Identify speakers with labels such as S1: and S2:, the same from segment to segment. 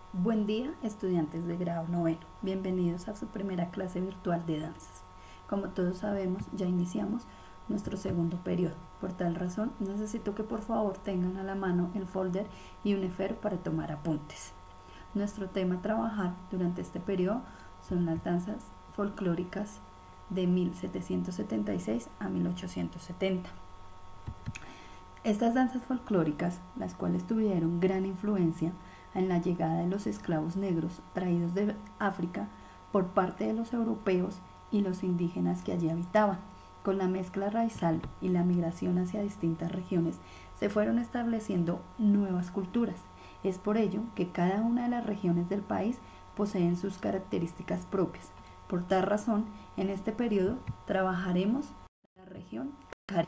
S1: Buen día, estudiantes de grado noveno. Bienvenidos a su primera clase virtual de danzas. Como todos sabemos, ya iniciamos nuestro segundo periodo. Por tal razón, necesito que por favor tengan a la mano el folder y un esfero para tomar apuntes. Nuestro tema a trabajar durante este periodo son las danzas folclóricas de 1776 a 1870. Estas danzas folclóricas, las cuales tuvieron gran influencia en la llegada de los esclavos negros traídos de África por parte de los europeos y los indígenas que allí habitaban. Con la mezcla raizal y la migración hacia distintas regiones se fueron estableciendo nuevas culturas. Es por ello que cada una de las regiones del país poseen sus características propias. Por tal razón, en este periodo trabajaremos la región Caribe.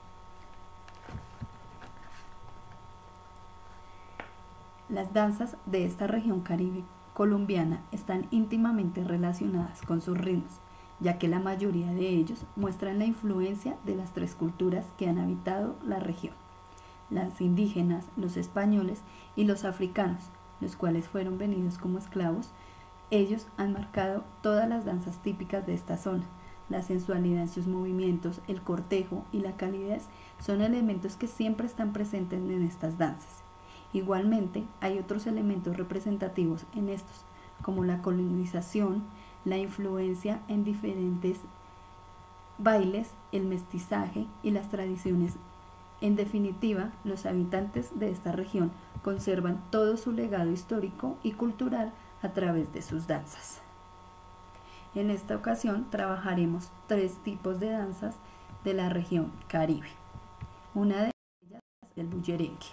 S1: Las danzas de esta región caribe colombiana están íntimamente relacionadas con sus ritmos, ya que la mayoría de ellos muestran la influencia de las tres culturas que han habitado la región: las indígenas, los españoles y los africanos, los cuales fueron venidos como esclavos. Ellos han marcado todas las danzas típicas de esta zona. La sensualidad en sus movimientos, el cortejo y la calidez son elementos que siempre están presentes en estas danzas. Igualmente, hay otros elementos representativos en estos, como la colonización, la influencia en diferentes bailes, el mestizaje y las tradiciones. En definitiva, los habitantes de esta región conservan todo su legado histórico y cultural a través de sus danzas. En esta ocasión trabajaremos tres tipos de danzas de la región Caribe. Una de ellas es el bullerengue.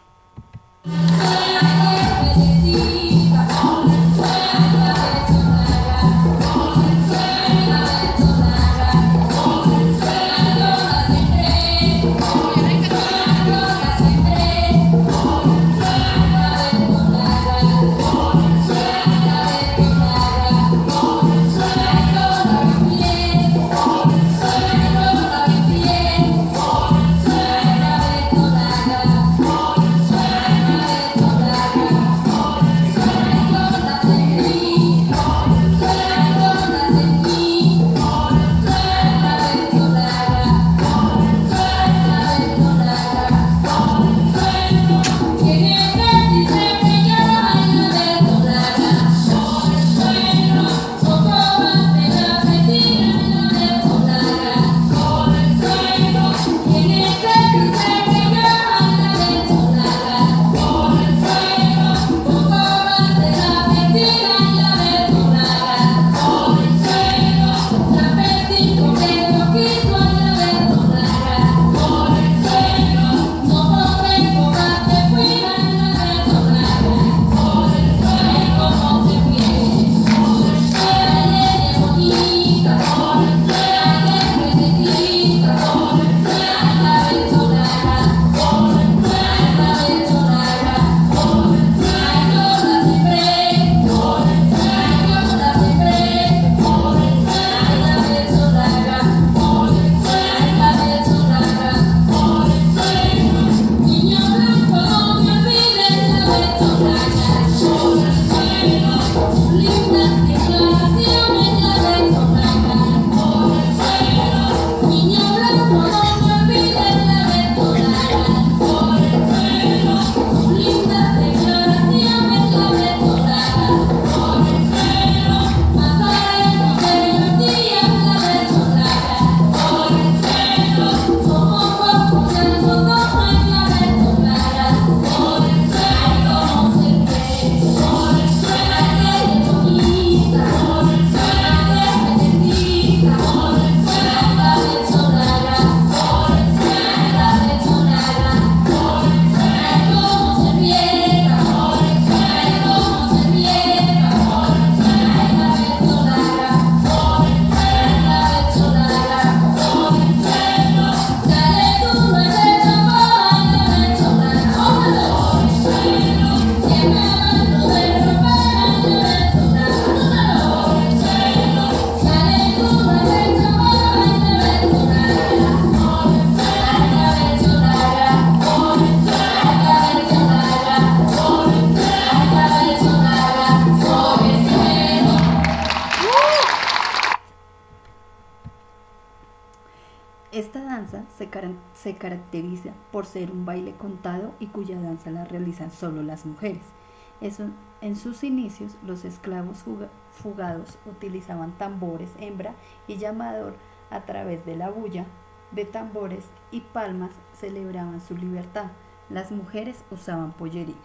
S1: se caracteriza por ser un baile contado y cuya danza la realizan solo las mujeres. En sus inicios, los esclavos fugados utilizaban tambores hembra y llamador. A través de la bulla de tambores y palmas celebraban su libertad. Las mujeres usaban pollerines.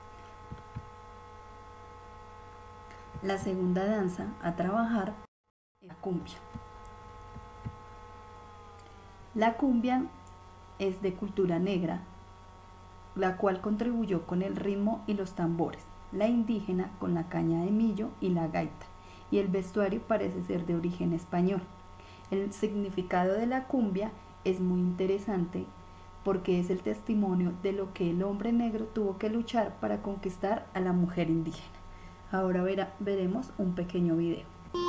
S1: La segunda danza a trabajar es la cumbia. La cumbia es de cultura negra, la cual contribuyó con el ritmo y los tambores, la indígena con la caña de millo y la gaita, y el vestuario parece ser de origen español. El significado de la cumbia es muy interesante porque es el testimonio de lo que el hombre negro tuvo que luchar para conquistar a la mujer indígena. Ahora veremos un pequeño video.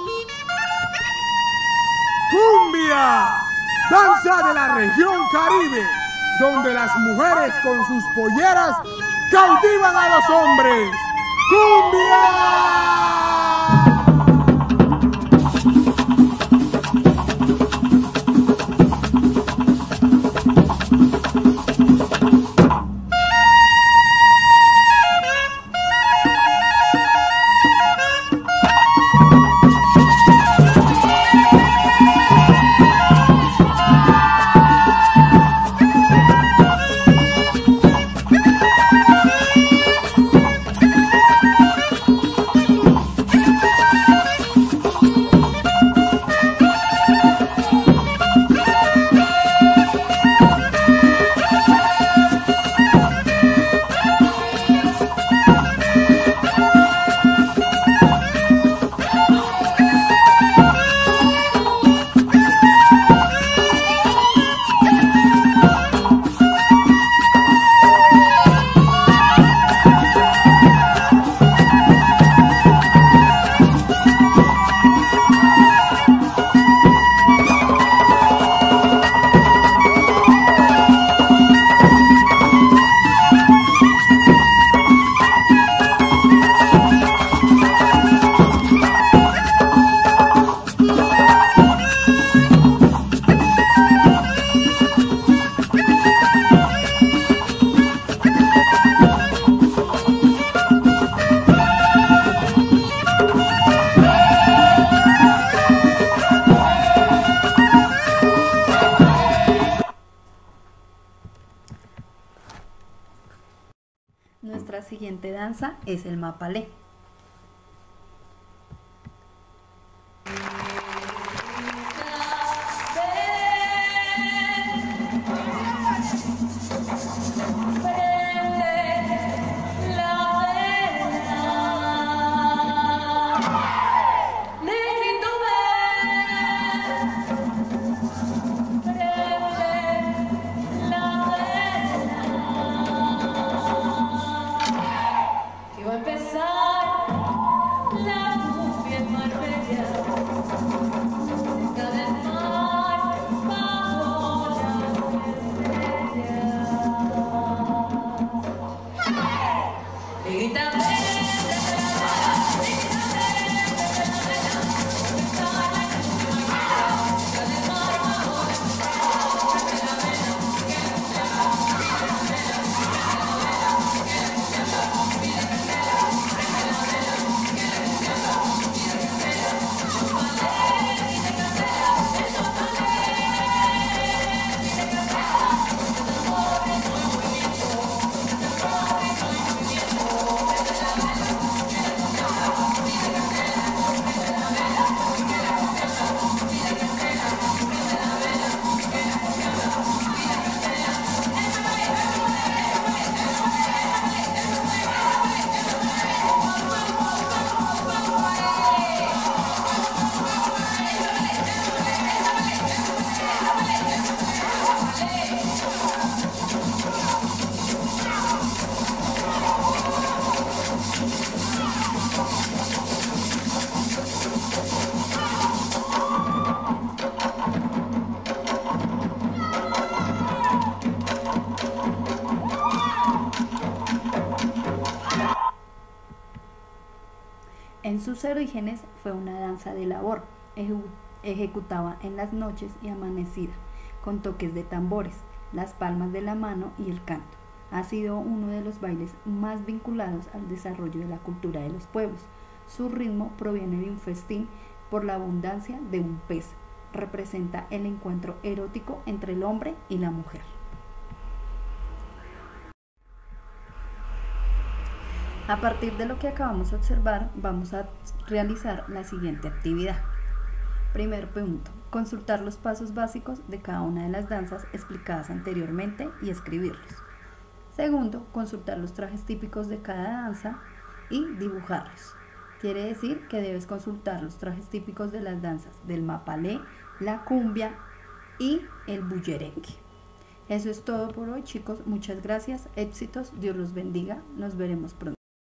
S2: ¡Cumbia! Danza de la región Caribe, donde las mujeres con sus polleras cautivan a los hombres. ¡Cumbia!
S1: Nuestra siguiente danza es el mapalé. En sus orígenes fue una danza de labor, ejecutada en las noches y amanecida, con toques de tambores, las palmas de la mano y el canto. Ha sido uno de los bailes más vinculados al desarrollo de la cultura de los pueblos. Su ritmo proviene de un festín por la abundancia de un pez. Representa el encuentro erótico entre el hombre y la mujer. A partir de lo que acabamos de observar, vamos a realizar la siguiente actividad. Primer punto, consultar los pasos básicos de cada una de las danzas explicadas anteriormente y escribirlos. Segundo, consultar los trajes típicos de cada danza y dibujarlos. Quiere decir que debes consultar los trajes típicos de las danzas del mapalé, la cumbia y el bullerengue. Eso es todo por hoy, chicos. Muchas gracias, éxitos, Dios los bendiga. Nos veremos pronto.